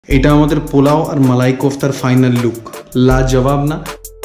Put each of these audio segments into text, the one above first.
এটা আমাদের পোলাও আর মালাই কোফতার ফাইনাল লুক, লাজবাব না?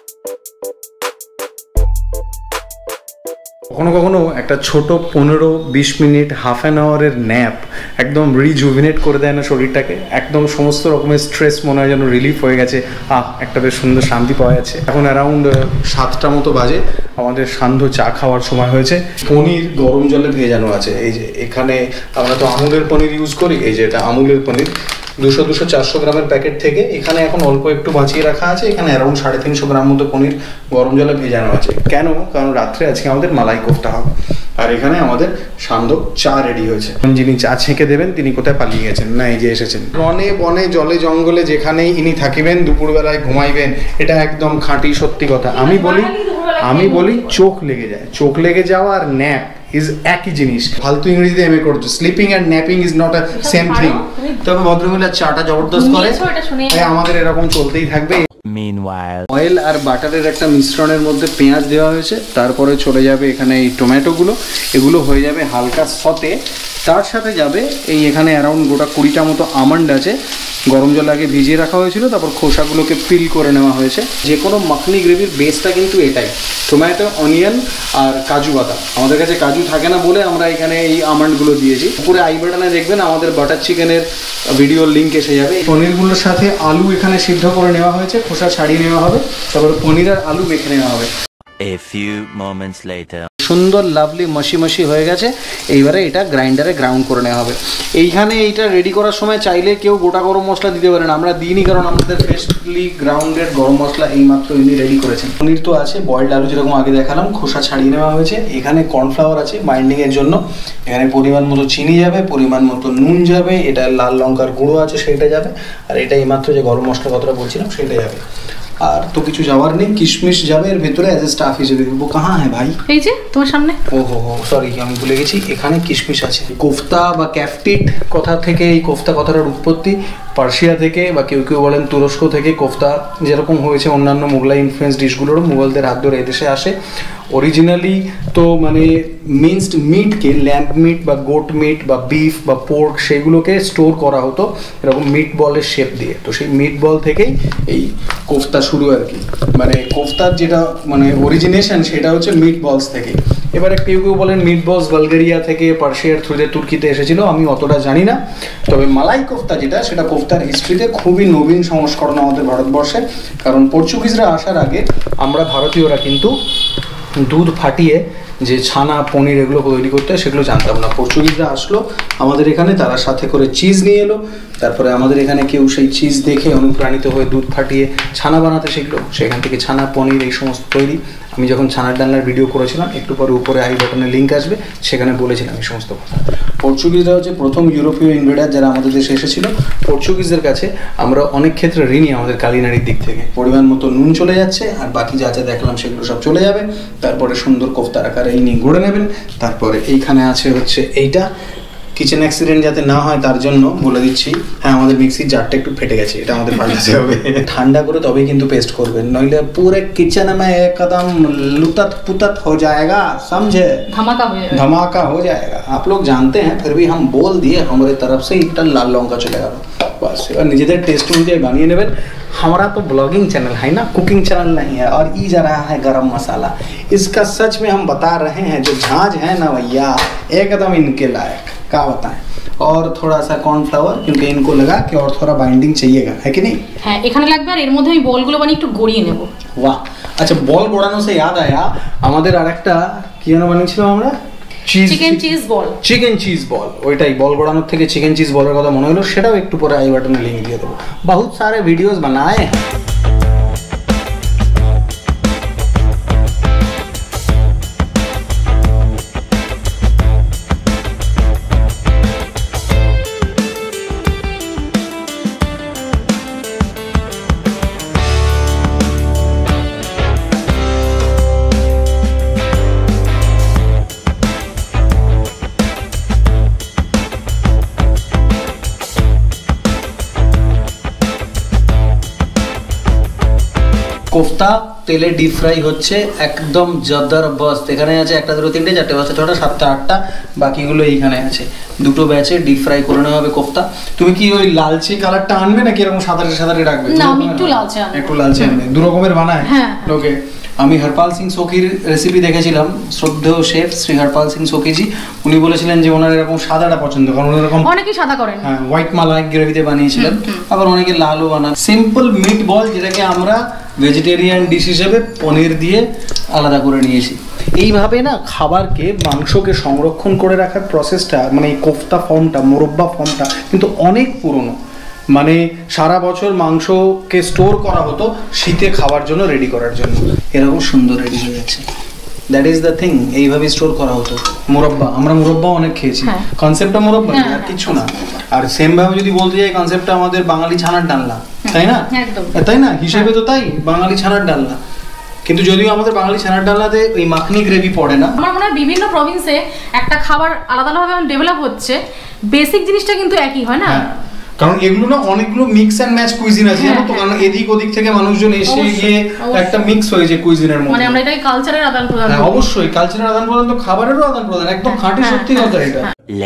কখনো কখনো একটা ছোট 15-20 মিনিট হাফ অ্যান আওয়ারের ন্যাপ একদম রিজুভিনেট করে দেয় না শরীরটাকে। একদম সমস্ত রকমের স্ট্রেস মনে হয় যেন রিলিফ হয়ে গেছে। একটা বেশ সুন্দর শান্তি পাওয়া যাচ্ছে। এখন অ্যারাউন্ড 7টা মতো বাজে, আমাদের সান্ধ্য চা খাওয়ার সময় হয়েছে। পনির গরম জলে ভেজানো আছে। এই যে এখানে আমরা তো আমুলের পনির ইউজ করি, এই যে এটা আমুলের পনির 200-400 গ্রামের প্যাকেট থেকে এখানে এখন অল্প একটু বাঁচিয়ে রাখা আছে। এখানে অ্যারাউন্ড 350 গ্রাম মতো পনির গরম জলে ভেজানো আছে। কেন? কারণ রাত্রে আজকে আমাদের মালাই কোফতা হবে। আর এখানে আমাদের সান্ধ্য চা রেডি হয়েছে। যিনি চা ছেঁকে দেবেন তিনি কোথায় পালিয়ে গেছেন? না, এই যে এসেছেন। বনে বনে জলে জঙ্গলে যেখানেই ইনি থাকিবেন, দুপুরবেলায় ঘুমাইবেন, এটা একদম খাঁটি সত্যি কথা। আমি বলি চোখ লেগে যায়। চোখ লেগে যাওয়া আর ন্যাপ ইজ একই জিনিস। ফালতু ইংরেজিতে এমএ করছো। Sleeping and napping is not a same thing. তবে ভদ্রমহিলা চাটা জবরদস্ত করে, আমাদের এরকম চলতেই থাকবে। অয়েল আর বাটারের একটা মিশ্রণের মধ্যে পেঁয়াজ দেওয়া হয়েছে, তারপরে চলে যাবে এখানে এই টমেটোগুলো, এগুলো হয়ে যাবে হালকা সতে। তার সাথে যাবে এই এখানে অ্যারাউন্ড গোটা 20টা মতো আমন্ড আছে, গরম জল আগে ভিজিয়ে রাখা হয়েছিল, তারপর খোসাগুলোকে পিল করে নেওয়া হয়েছে। যে কোনো মাখনি গ্রেভির বেসটা কিন্তু এটাই, টমেটো, অনিয়ন আর কাজু বাদাম। আমাদের কাছে কাজু থাকে না বলে আমরা এখানে এই আমন্ডগুলো দিয়েছি। পুরো আই বাটনে দেখবেন আমাদের বাটার চিকেনের ভিডিওর লিঙ্ক এসে যাবে। পনিরগুলোর সাথে আলু এখানে সিদ্ধ করে নেওয়া হয়েছে, খোসা ছাড়িয়ে নেওয়া হবে, তারপর পনির আর আলু মেখে নেওয়া হবে। A few moments later. সুন্দর লাভলি মাসি হয়ে গেছে। এইবারে এটা গ্রাইন্ডারে গ্রাউন্ড করে নেওয়া হবে। এইখানে এইটা রেডি করার সময় চাইলে কেউ গোটা গরম মশলা দিতে পারেন, আমরা দিইনি কারণ আমাদের ফ্রেশলি গ্রাউন্ডেড গরম মশলা এইমাত্র ইনি রেডি করেছেন। পনির তো আছে, বয়েলড আলু যেরকম আগে দেখালাম খোসা ছাড়িয়ে নেওয়া হয়েছে। এখানে কর্নফ্লাওয়ার আছে বাইন্ডিংয়ের জন্য, এখানে পরিমাণ মতো চিনি যাবে, পরিমাণ মতো নুন যাবে, এটা লাল লঙ্কার গুঁড়ো আছে সেটা যাবে, আর এটা এইমাত্র যে গরম মশলা কথাটা বলছিলাম সেটা যাবে। আর তো কিছু যাওয়ার নেই, কিশমিশ যাবে এর ভেতরে অ্যাজ এ স্টাফ হিসেবে। वो कहाँ है भाई? এই যে তোমার সামনে। ওহো সরি, আমি ভুলে গেছি, এখানে কিশমিশ আছে। কোফতা বা ক্যাফটিট কথা থেকে এই কোফতা কথাটার উৎপত্তি, পার্সিয়া থেকে বা কেউ কেউ বলেন তুরস্ক থেকে। কোফতা যেরকম হয়েছে অন্যান্য মোগলাই ইনফ্লুয়েন্স ডিশগুলোরও মুঘলদের হাত ধরে এদেশে আসে। অরিজিনালি তো মানে মিন্সড মিটকে, ল্যাম্প মিট বা গোট মিট বা বিফ বা পোর্ক, সেগুলোকে স্টোর করা হতো এরকম মিট বলের শেপ দিয়ে। তো সেই মিট বল থেকেই এই কোফতা শুরু আর কি। মানে কোফতার যেটা মানে অরিজিনেশন সেটা হচ্ছে মিট বলস থেকে। এবারে কেউ কেউ বলেন মিট বলস বালগেরিয়া থেকে পার্সিয়ার থ্রুতে তুর্কিতে এসেছিল, আমি অতটা জানি না। তবে মালাই কোফতা যেটা, সেটা কোফতার হিস্ট্রিতে খুবই নবীন সংস্করণ আমাদের ভারতবর্ষে। কারণ পর্তুগিজরা আসার আগে আমরা ভারতীয়রা কিন্তু দুধ ফাটিয়ে যে ছানা পনির এগুলো তৈরি করতে হয় সেগুলো জানতাম না। পর্তুগিজরা আসলো আমাদের এখানে, তারা সাথে করে চিজ নিয়ে এলো, তারপরে আমাদের এখানে কেউ সেই চিজ দেখে অনুপ্রাণিত হয়ে দুধ ফাটিয়ে ছানা বানাতে শিখলো। সেখান থেকে ছানা, পনির এই সমস্ত তৈরি। আমি যখন ছানার ডালনার ভিডিও করেছিলাম, একটু পরে উপরে আই বাটনে লিঙ্ক আসবে, সেখানে বলেছিলাম এই সমস্ত কথা। পর্তুগিজরা হচ্ছে প্রথম ইউরোপীয় ইনভেডার যারা আমাদের দেশে এসেছিল। পর্তুগিজদের কাছে আমরা অনেক ক্ষেত্রে ঋণী আমাদের কালিনারির দিক থেকে। পরিমাণ মতো নুন চলে যাচ্ছে, আর বাকি যা যা দেখলাম সেগুলো সব চলে যাবে। তারপরে সুন্দর কোফতার আকারে এই নিয়ে গড়ে নেবেন। তারপরে এইখানে আছে হচ্ছে এইটা, কিচেন অ্যাক্সিডেন্ট যাতে না হয় তার জন্য বলে দিচ্ছি, হ্যাঁ আমাদের মিক্সির জারটা একটু ফেটে গেছে, এটা আমাদের পাল্টাতে হবে। ঠান্ডা করে তবেই কিন্তু পেস্ট করবেন, নইলে পুরো কিচেন में एकदम लुतत पुतत हो जाएगा, समझे? धमाका हो जाएगा। आप लोग जानते हैं, फिर भी हम बोल दिए, हमारे तरफ से इतना लाल लौंगा चलेगा बस। এবার নিজেদের টেস্ট অনুযায়ী বানিয়ে নেবেন। हमारा तो ब्लॉगिंग चैनल है ना, कुकिंग चैनल नहीं है। और ये जा रहा है गरम मसाला, इसका सच में हम बता रहे हैं, जो झांझ है ना भैया एकदम इनके लायक, क्या बताएं। और थोड़ा सा कॉर्नफ्लावर, क्योंकि इनको लगा कि और थोड़ा बाइंडिंग चाहिएगा, है कि नहीं? হ্যাঁ এখানে লাগবে। আর এর মধ্যে আমি বলগুলো বানিয়ে একটু গড়িয়ে নেব। वाह, अच्छा বল গোড়ানো से याद आया, আমাদের আরেকটা কি যেন বানিয়েছিলাম আমরা, চিকেন চিজ বল। ওইটাই বল গোড়ানোর থেকে চিকেন চিজ বলের কথা মনে হলো, সেটাও একটু পরে আই বাটনে লিঙ্ক দিয়ে দেবো। বহুত সারে ভিডিওস বানায়ে হ্যাঁ। কোফতা তেলে ডিপ ফ্রাই হচ্ছে একদম জবরদস্ত। এখানে আছে 1 2 3 4 5 6 7 8টা, বাকিগুলো এইখানে আছে। দুটো ব্যাচে ডিপ ফ্রাই করে নেওয়া হবে কোফতা। তুমি কি ওই লালচে কালারটা আনবে নাকি এরকম সাদা সাদা রাখবে? না, আমি একটু লালচে আনবো। একটু লালচে আনবে, দু রকমের বানায়। হ্যাঁ। ওকে, আমি হরপাল সিং সোকির রেসিপি দেখেছিলাম, শ্রদ্ধেয় শেফ শ্রী হরপাল সিং সোকিজি। উনি বলেছিলেন যে ওনার এরকম সাদাটা পছন্দ, কারণ এরকম অনেকেই সাদা করেন। হ্যাঁ, হোয়াইট মালাই গ্রেভিতে বানিয়েছিলেন। আবার অনেকে লালও বানান। সিম্পল মিট বল, যেটাকে আমরা ভেজিটেরিয়ান ডিশ হিসেবে পনির দিয়ে আলাদা করে নিয়েছি। এইভাবে না খাবারকে, মাংসকে সংরক্ষণ করে রাখার প্রসেসটা, মানে এই কোফতা ফর্মটা, মোরব্বা ফর্মটা কিন্তু অনেক পুরনো। মানে সারা বছর মাংসকে স্টোর করা হতো শীতে খাওয়ার জন্য, রেডি করার জন্য। এরকম সুন্দর রেডি হয়ে যাচ্ছে। দ্যাট ইজ দ্য থিং, এইভাবে স্টোর করা হতো মোরব্বা। আমরা মোরব্বা অনেক খেয়েছি। কনসেপ্টটা মোরব্বা, আর কিছু না। আর সেম ভাবে যদি বলতে যাই, কনসেপ্টটা আমাদের বাঙালি ছানার ডালনা, তাই না? তাই না, হিসেবে তো তাই, বাঙালি ছানার ডালনা। কিন্তু যদিও আমাদের বাঙালি ছানার ডালনাতে ওই মাখনি গ্রেভি পড়ে না। আমার মনে হয় বিভিন্ন প্রভিন্সে একটা খাবার আলাদা আলাদাভাবে ডেভেলপ হচ্ছে, বেসিক জিনিসটা কিন্তু একই হয় না। কারণ এগুলো না অনেকগুলো মিক্স অ্যান্ড ম্যাচ কুইজিন আছে, জানো তো? কারণ এদিক ওদিক থেকে মানুষজন এসে গিয়ে একটা মিক্স হয়েছে কুইজিনের মধ্যে। মানে আমরা এটাই কালচারের আদান প্রদান। হ্যাঁ, অবশ্যই কালচারের আদান প্রদান, তো খাবারেরও আদান প্রদান, একদম খাঁটি সত্যি কথা এটা।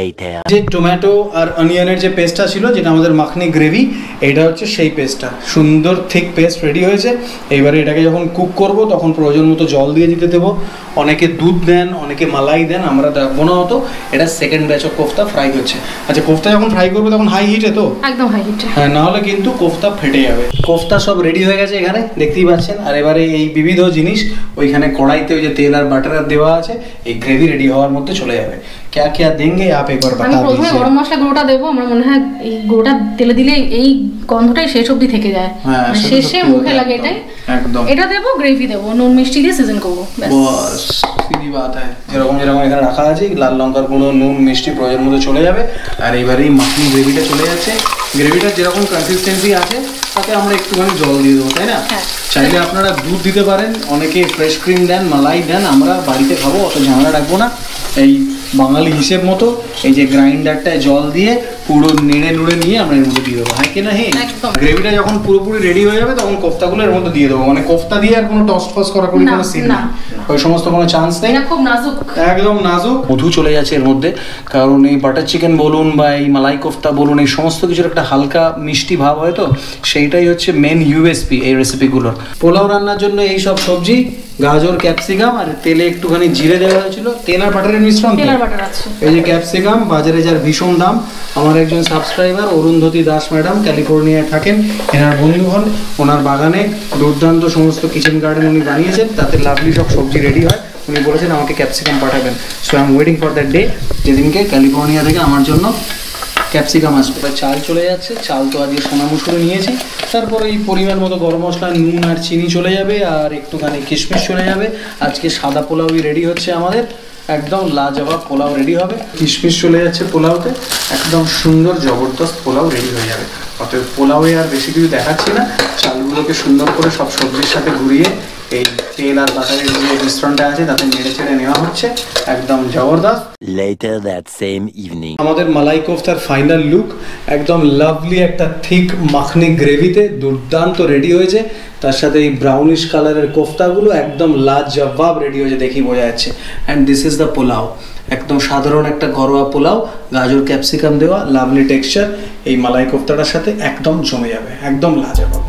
যে টমেটো আর অনিয়নের যে পেস্টটা ছিল, যেটা আমাদের মাখনি গ্রেভি, এটা হচ্ছে সেই পেস্টটা। সুন্দর থিক পেস্ট রেডি হয়েছে। এইবারে এটাকে যখন কুক করব তখন প্রয়োজন মতো জল দিয়ে দিতে দেবো। অনেকে দুধ দেন, অনেকে মালাই দেন, আমরা দেবো না হতো। এটা second batch of kofta fry হচ্ছে। আচ্ছা, কোফতা যখন ফ্রাই করবে তখন হাই হিটে তো? একদম হাই হিটে। হ্যাঁ, না হলে কিন্তু কোফতা ফেটে যাবে। কোফতা সব রেডি হয়ে গেছে এখানে, দেখতেই পাচ্ছেন। আর এবারে এই বিবিধ জিনিস ওইখানে কড়াইতে ওই যে তেল আর বাটার দেওয়া আছে, এই গ্রেভি রেডি হওয়ার মধ্যে চলে যাবে। क्या क्या देंगे आप एक बार बता दीजिए। আমি প্রথমে গরম মশলা গুঁড়োটা দেবো। আমার মনে হয় এই গুঁড়োটা তেলে দিলে এই গন্ধটাই শেষ অবধি থেকে যায়, শেষে মুখে লাগে। এটাই একদম। এটা দেবো, গ্রেভি দেবো, নুন মিষ্টি দিয়ে সিজন করবো, বাস সিধি বাত है। যেরকম যেরকম এখানে রাখা আছে, লাল লঙ্কার গুঁড়ো, নুন মিষ্টি প্রয়োজন মতো চলে যাবে। আর এবারে এই মাখনি গ্রেভিটা চলে যাচ্ছে। গ্রেভিটার যেরকম কনসিস্টেন্সি আছে তাতে আমরা একটুখানি জল দিয়ে দেবো, তাই না? চাইলে আপনারা দুধ দিতে পারেন, অনেকে ফ্রেশ ক্রিম দেন, মালাই দেন। আমরা বাড়িতে খাবো, অত ঝামেলা রাখবো না। এই বাঙালি হিসেব মতো এই যে গ্রাইন্ডারটায় জল দিয়ে পুরো নেড়ে নুড়ে নিয়ে আমরা এর মধ্যে দিয়ে দেবো। হ্যাঁ কি না? হ্যাঁ, গ্রেভিটা যখন পুরোপুরি রেডি হয়ে যাবে তখন কোফতাগুলো এর মধ্যে দিয়ে দেবো। মানে কোফতা দিয়ে আর কোনো টস ফস করা কোনো সিন না, ওই সমস্ত কোনো চান্স নেই। খুব নাজুক, একদম নাজুক। মধু চলে যাচ্ছে এর মধ্যে, কারণ এই বাটার চিকেন বলুন বা এই মালাই কোফতা বলুন, এই সমস্ত কিছুর একটা হালকা মিষ্টি ভাব হয়, তো সেইটাই হচ্ছে মেন ইউএসপি এই রেসিপিগুলোর। পোলাও রান্নার জন্য এই সব সবজি, গাজর, ক্যাপসিকাম আর তেলে একটুখানি জিরে দেওয়া হয়েছিল। তেল আর বাটারের মিশ্রণ। এই যে ক্যাপসিকাম, বাজারে যার ভীষণ দাম। আমার একজন সাবস্ক্রাইবার অরুন্ধতী দাস ম্যাডাম ক্যালিফোর্নিয়ায় থাকেন, এনার বন্ধু হন। ওনার বাগানে দুর্দান্ত সমস্ত কিচেন গার্ডেন উনি বানিয়েছেন, তাতে লাভলি সব সবজি রেডি হয়। উনি বলেছেন আমাকে ক্যাপসিকাম পাঠাবেন। So I am waiting for that day, যেদিনকে ক্যালিফোর্নিয়া থেকে আমার জন্য ক্যাপসিকাম আসবে। চাল চলে যাচ্ছে। চাল তো আজকে সোনা মুসুরি নিয়েছি। তারপরে এই পরিমাণ মতো গরম মশলা, নুন আর চিনি চলে যাবে, আর একটুখানি কিশমিশ চলে যাবে। আজকে সাদা পোলাওই রেডি হচ্ছে আমাদের, একদম লাজবাব পোলাও রেডি হবে। কিশমিশ চলে যাচ্ছে পোলাওতে, একদম সুন্দর জবরদস্ত পোলাও রেডি হয়ে যাবে। অতএব পোলাওয়ে আর বেশি কিছু দেখাচ্ছি না। চালগুলোকে সুন্দর করে সব সবজির সাথে ঘুরিয়ে এই তেল আর বাটারের যে মিশ্রণটা আছে তাতে নেড়ে চেড়ে নেওয়া হচ্ছে, একদম জবরদস্ত। Later that same evening, আমাদের মালাই কোফতার ফাইনাল লুক, একদম লাভলি একটা থিক মাখনি গ্রেভিতে দুর্দান্ত রেডি হয়েছে। তার সাথে এই ব্রাউনিশ কালারের কোফতাগুলো একদম লাজবাব রেডি হয়েছে, দেখি বোঝা যাচ্ছে। And this is the pulao, একদম সাধারণ একটা ঘরোয়া পোলাও, গাজর ক্যাপসিকাম দেওয়া, লাভলি টেক্সচার। এই মালাই কোফতাটার সাথে একদম জমে যাবে, একদম লাজবাব।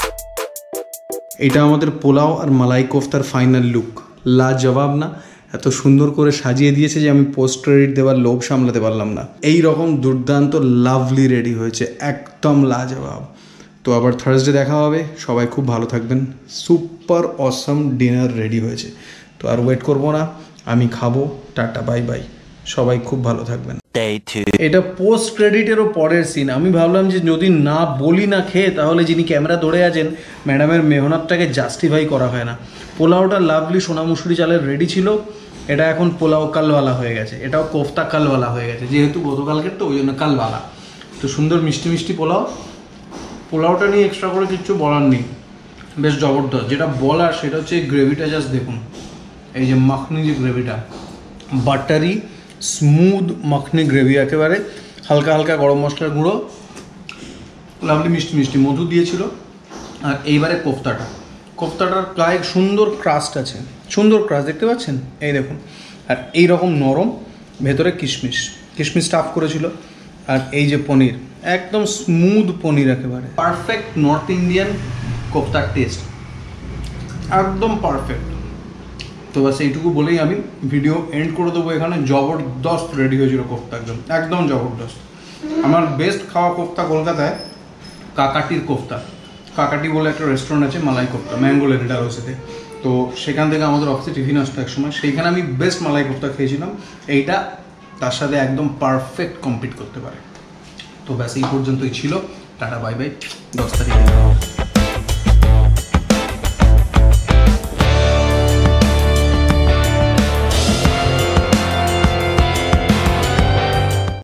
এটা আমাদের পোলাও আর মালাই কোফতার ফাইনাল লুক। লাজবাব না? এত সুন্দর করে সাজিয়ে দিয়েছে যে আমি পোস্ট ক্রেডিট দেওয়ার লোভ সামলাতে পারলাম না। এই রকম দুর্দান্ত লাভলি রেডি হয়েছে, একদম লাজবাব। তো আবার থার্সডে দেখা হবে। সবাই খুব ভালো থাকবেন। সুপার অসম ডিনার রেডি হয়েছে। তো আর ওয়েট করবো না, আমি খাবো। টাটা, বাই বাই, সবাই খুব ভালো থাকবেন। এটা পোস্ট ক্রেডিটেরও পরের সিন। আমি ভাবলাম যে যদি না বলি না খেয়ে, তাহলে যিনি ক্যামেরা ধরে আছেন ম্যাডামের মেহনতটাকে জাস্টিফাই করা হয় না। পোলাওটা লাভলি সোনা মুসুরি চালের রেডি ছিল, এটা এখন পোলাও কালওয়ালা হয়ে গেছে। এটাও কোফতা কালওয়ালা হয়ে গেছে, যেহেতু গতকালকের তো ওই জন্য কালওয়ালা। তো সুন্দর মিষ্টি মিষ্টি পোলাও। পোলাওটা নিয়ে এক্সট্রা করে কিচ্ছু বলার নেই, বেশ জবরদস্ত। যেটা বলার সেটা হচ্ছে গ্রেভিটা জাস্ট দেখুন। এই যে মাখনি যে গ্রেভিটা, বাটারি স্মুথ মাখনি গ্রেভি, একেবারে হালকা হালকা গরম মশলার গুঁড়ো, লাভলি মিষ্টি মিষ্টি, মধু দিয়েছিল। আর এইবারে কোফতাটা, কোফতাটার গায়ে সুন্দর ক্রাস্ট আছে, সুন্দর ক্রাস্ট দেখতে পাচ্ছেন, এই দেখুন। আর এইরকম নরম, ভেতরে কিশমিশ স্টাফ করেছিল। আর এই যে পনির, একদম স্মুথ পনির, একেবারে পারফেক্ট নর্থ ইন্ডিয়ান কোফতার টেস্ট, একদম পারফেক্ট। তো বাস এইটুকু বলেই আমি ভিডিও এন্ড করে দেবো এখানে। জবরদস্ত রেডি হয়েছিল কোফতা, একদম জবরদস্ত। আমার বেস্ট খাওয়া কোফতা কলকাতায় কাকাটির কোফতা। কাকাটি বলে একটা রেস্টুরেন্ট আছে, মালাই কোফতা, ম্যাঙ্গো লেন ডালহৌসিতে। তো সেখান থেকে আমাদের অফিসে টিফিন আসতো এক সময়, সেইখানে আমি বেস্ট মালাই কোফতা খেয়েছিলাম। এইটা তার সাথে একদম পারফেক্ট কম্পিট করতে পারে। তো ব্যাস এই পর্যন্তই ছিল। টাটা বাই বাই, 10 তারিখ।